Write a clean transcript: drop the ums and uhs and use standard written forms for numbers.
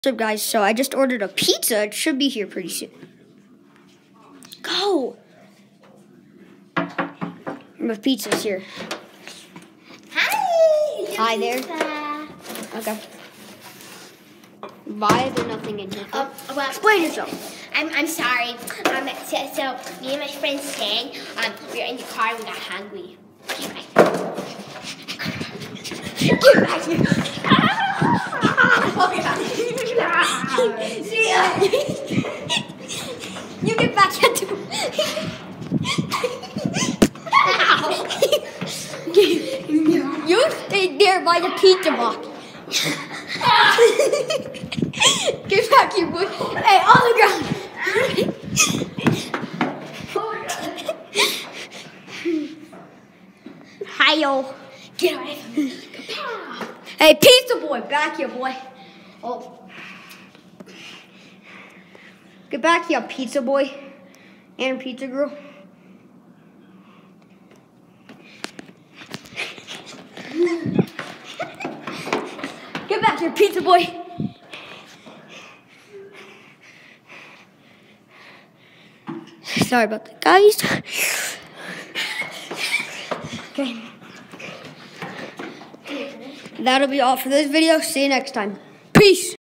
What's up, guys? So I just ordered a pizza. It should be here pretty soon. Go! My pizza's here. Hi! Hi there. Okay. Why is there nothing in here? Well, explain yourself. I'm sorry. So me and my friend sang. We were in the car and we got hungry. Get back here. You get back here too. You stay there by the pizza box. Get back here, boy. Hey, on the ground. Hi-yo. Get away from me. Hey, pizza boy, back here, boy. Oh. Get back here, pizza boy. And pizza girl. Get back here, pizza boy. Sorry about that, guys. Okay. That'll be all for this video. See you next time. Peace.